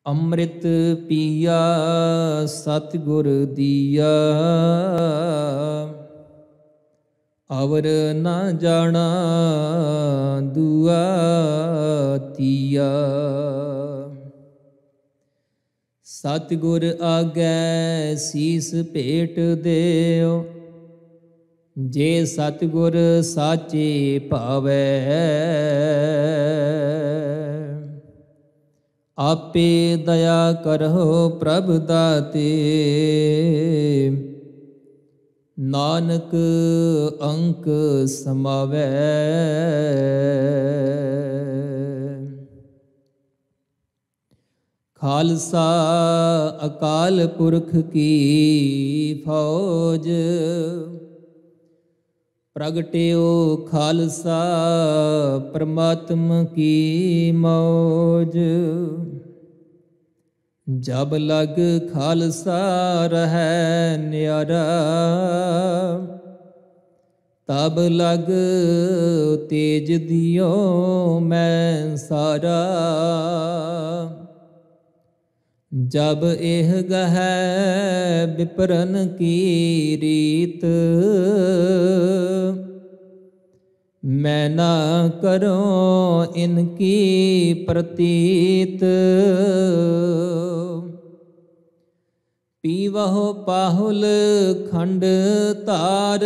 ਅੰਮ੍ਰਿਤ ਪੀਆ ਸਤਿਗੁਰ ਦੀਆ, ਅਵਰ ਨਾ ਜਾਣਾ ਦੁਆ ਤੀਆ। ਸਤਿਗੁਰ ਆਗੈ ਸੀਸ ਭੇਟ ਦਿਓ, ਜੇ ਸਤਿਗੁਰ ਸਾਚੇ ਭਾਵੈ। ਆਪੇ ਦਇਆ ਕਰਹੁ ਪ੍ਰਭ ਦਾਤੇ, ਨਾਨਕ ਅੰਕ ਸਮਾਵੈ। ਖਾਲਸਾ ਅਕਾਲ ਪੁਰਖ ਕੀ ਫੌਜ, ਪ੍ਰਗਟਿਓ ਖਾਲਸਾ ਪ੍ਰਮਾਤਮ ਕੀ ਮੌਜ। ਜਬ ਲਗ ਖਾਲਸਾ ਰਹੈ ਨਿਆਰਾ, ਤਬ ਲਗ ਤੇਜ ਦਿਓ ਮੈਂ ਸਾਰਾ। ਜਬ ਇਹ ਗਹਿ ਵਿਪਰਨ ਕੀ ਰੀਤ, ਮੈਂ ਨਾ ਕਰੋ ਇਨਕੀ ਪ੍ਰਤੀਤ। ਪੀਵਹੁ ਪਾਹੁਲ ਖੰਡ ਧਾਰ,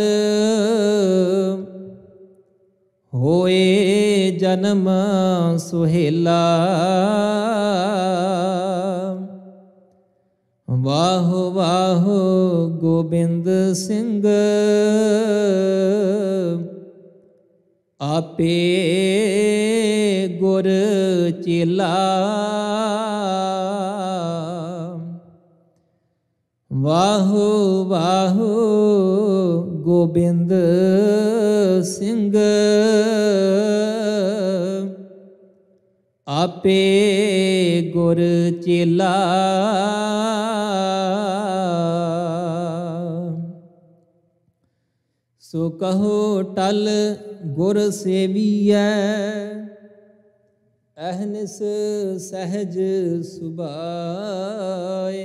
ਹੋਏ ਜਨਮ ਸੁਹੇਲਾ। ਵਾਹ ਵਾਹ ਗੋਬਿੰਦ ਸਿੰਘ, ਆਪੇ ਗੁਰ ਚੇਲਾ। ਵਾਹ ਵਾਹ ਗੋਬਿੰਦ ਸਿੰਘ, ਆਪੇ ਗੁਰ ਚੇਲਾ। ਸੋ ਕਹੋ ਟਲ ਗੁਰ ਸੇਵੀਐ, ਅਹਨਿਸ ਸਹਿਜ ਸੁਭਾਏ।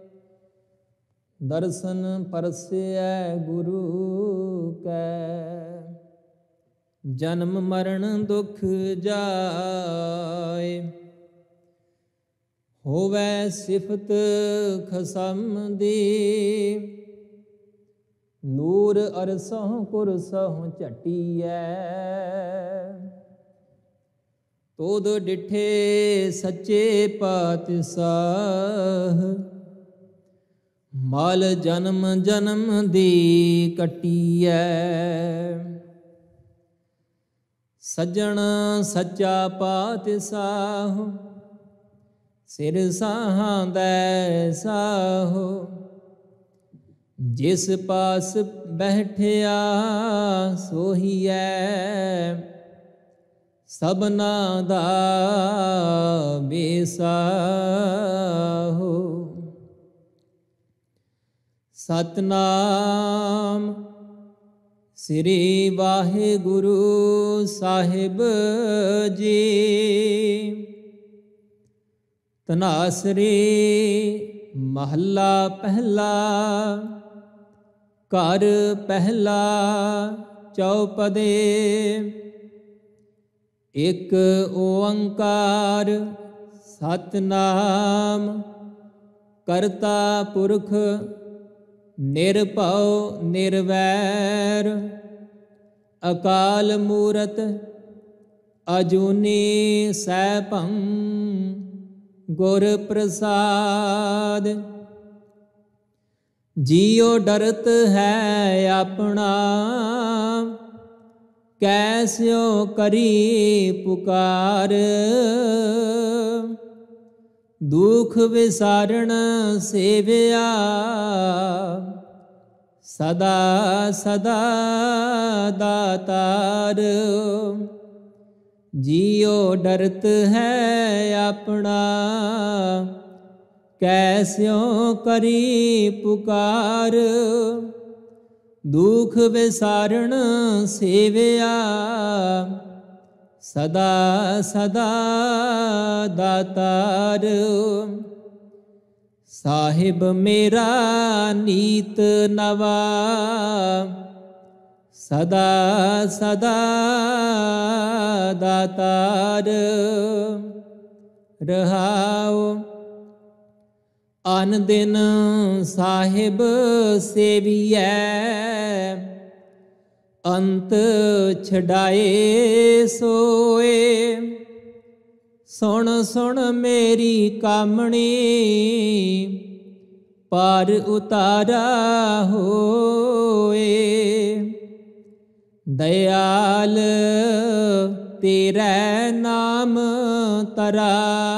ਦਰਸ਼ਨ ਪਰਸੈ ਗੁਰੂ ਕੈ, ਜਨਮ ਮਰਨ ਦੁਖ ਜਾਏ। ਹੋਵੈ ਸਿਫਤ ਖਸਮ ਦੀ, ਨੂਰ ਅਰਸਹੁ ਕੁਰਸਹੁ ਝਟੀਐ। ਤੋਦ ਡਿਠੇ ਸੱਚੇ ਪਾਤਸ਼ਾਹ, ਮਲ ਜਨਮ ਜਨਮ ਦੀ ਕੱਟੀਐ। ਸੱਜਣ ਸੱਚਾ ਪਾਤਸ਼ਾਹ, ਸਿਰ ਸਾਹਾਂਦੈ ਸਾਹੋ। ਜਿਸ ਪਾਸ ਬੈਠਿਆ ਸੋਹੀਐ, ਸਭਨਾ ਦਾ ਬੇਸਾਹੋ। ਸਤਨਾਮ ਸ੍ਰੀ ਵਾਹਿਗੁਰੂ ਸਾਹਿਬ ਜੀ। ਧਨਾਸਰੀ ਮਹੱਲਾ ਪਹਿਲਾ, ਘਰ ਪਹਿਲਾ ਚੌਪਦੇ। ਇਕ ਓੰਕਾਰ ਸਤਨਾਮ, ਕਰਤਾ ਪੁਰਖ ਨਿਰਭਉ ਨਿਰਵੈਰ। ਅਕਾਲ ਮੂਰਤ ਅਜੂਨੀ ਸੈਭੰ, ਗੁਰ ਪ੍ਰਸਾਦ। ਜੀਉ ਡਰਤ ਹੈ ਆਪਣਾ, ਕੈਸਿਓ ਕਰੀ ਪੁਕਾਰ। ਦੁਖ ਵਿਸਾਰਣ ਸੇਵਿਆ, ਸਦਾ ਸਦਾ ਦਾਤਾਰ। ਜੀਉ ਡਰਤ ਹੈ ਆਪਣਾ, ਕੈਸਿਓ ਕਰੀ ਪੁਕਾਰ। ਦੁਖ ਵਿਸਾਰਣ ਸੇਵਿਆ, ਸਦਾ ਸਦਾ ਦਾਤਾਰ। ਸਾਹਿਬ ਮੇਰਾ ਨੀਤ ਨਵਾ, ਸਦਾ ਸਦਾ ਦਾਤਾਰ। ਰਹਾਉ ਅਨ ਦਿਨ ਸਾਹਿਬ ਸੇਵੀਐ, ਅੰਤ ਛਡਾਏ ਸੋਏ। ਸੁਣ ਸੁਣ ਮੇਰੀ ਕਾਮਣੀ, ਪਾਰ ਉਤਾਰਾ ਹੋਏ। ਦਇਆਲ ਤੇਰਾ ਨਾਮ ਤਰਾ,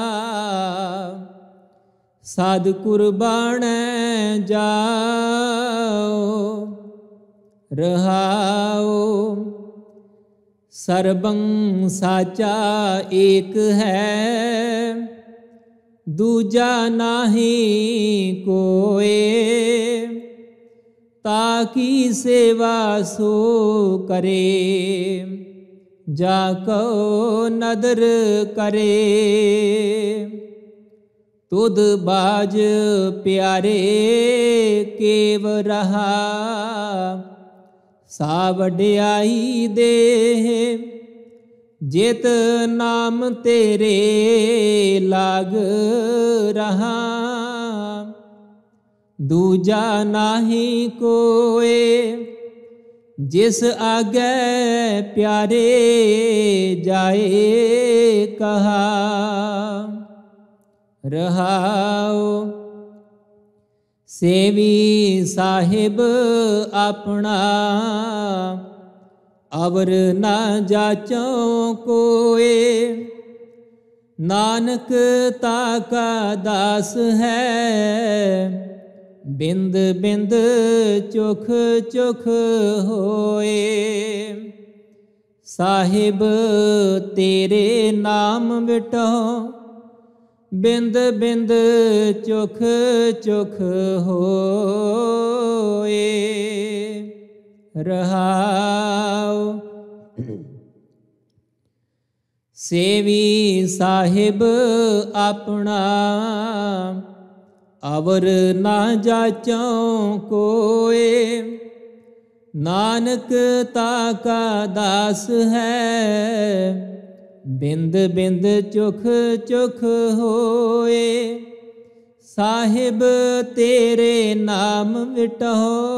ਸਾਧ ਕੁਰਬਾਨੈ ਜਾਓ। ਰਹਾਉ ਸਰਬੰ ਸਾਚਾ ਏਕ ਹੈ, ਦੂਜਾ ਨਾਹੀ ਕੋਏ। ਤਾਕੀ ਸੇਵਾ ਸੋ ਕਰੇ, ਜਾ ਕਉ ਨਦਰ ਕਰੇ। ਤੁਧ ਬਾਜ ਪਿਆਰੇ ਕੇਵ ਰਹਾ, ਸਾ ਵਡਿਆਈ ਦੇ। ਜਿਤ ਨਾਮ ਤੇਰੇ ਲਾਗ ਰਹਾ, ਦੂਜਾ ਨਾਹੀ ਕੋਏ। ਜਿਸ ਆਗੇ ਪਿਆਰੇ ਜਾਏ ਕਹਾ। ਰਹਾਉ ਸੇਵੀ ਸਾਹਿਬ ਆਪਣਾ, ਅਵਰ ਨਾ ਜਾਚੋ ਕੋਏ। ਨਾਨਕ ਤਾਕਾ ਦਾਸ ਹੈ, ਬਿੰਦ ਬਿੰਦ ਚੁਖ ਚੁਖ ਹੋਏ। ਸਾਹਿਬ ਤੇਰੇ ਨਾਮ ਵਿਟੋ, ਬਿੰਦ ਬਿੰਦ ਚੁਖ ਚੁਖ ਹੋਏ। ਰਹਾਉ ਸੇਵੀ ਸਾਹਿਬ ਆਪਣਾ, ਅਵਰ ਨਾ ਜਾਚੋ ਕੋਏ। ਨਾਨਕ ਤਾਕਾ ਦਾਸ ਹੈ, ਬਿੰਦ ਬਿੰਦ ਚੁਖ ਚੁਖ ਹੋਏ। ਸਾਹਿਬ ਤੇਰੇ ਨਾਮ ਵਿਟੋ,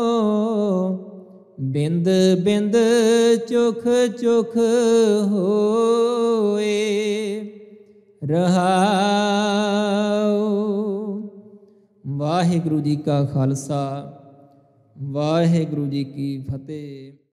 ਬਿੰਦ ਬਿੰਦ ਚੁਖ ਚੁਖ ਹੋਏ। ਰਹਾਉ ਵਾਹਿਗੁਰੂ ਜੀ ਕਾ ਖਾਲਸਾ, ਵਾਹਿਗੁਰੂ ਜੀ ਕੀ ਫਤਿਹ।